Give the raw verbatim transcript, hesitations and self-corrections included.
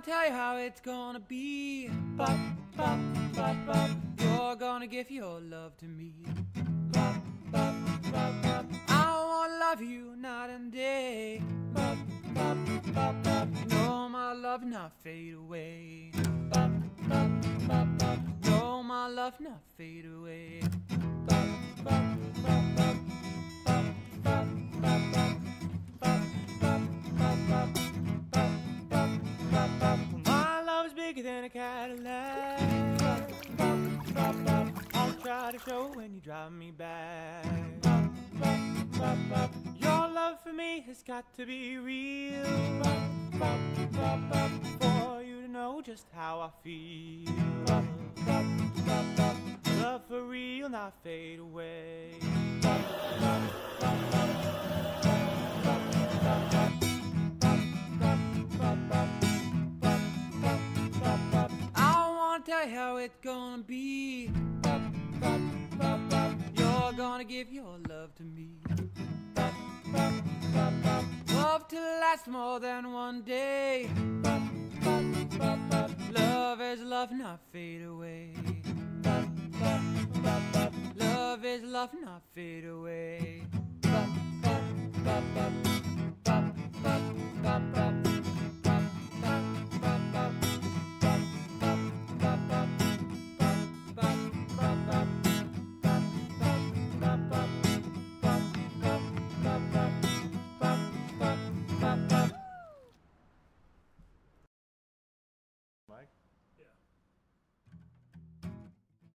tell you how it's gonna be. Bop, bop, bop, bop. You're gonna give your love to me. Bop, bop, bop, bop. I wanna love you night and day. Bop, bop, bop, bop. No, my love not fade away. Bop, bop, bop, bop. No, my love not fade away. Bop, bop, bop, bop. Bop, bop, bop, bop. Bop, bop, bop, bop. Bop, bop, bop, bop. My love is bigger than a Cadillac. Bop, bop, bop, bop. I'll try to show when you drive me back. Bop, bop, bop, bop. Your love for me has got to be real. Bop, bop, bop, bop. For you to know just how I feel. Bop, bop, bop, bop. Love for real, not fade away. Bop, bop, bop, bop. Bop, bop, bop, bop. Bop, bop, bop, bop. Bop, bop, bop, bop. I wanna tell you how it's gonna be. Bop, bop, bop, bop. You're gonna give your love to me. Bop, bop, bop, bop. Love to last more than one day. Bop, bop, bop, bop. Love is love, not fade away. Bop, bop, bop, bop. Love is love, not fade away. Bop, bop, bop, bop.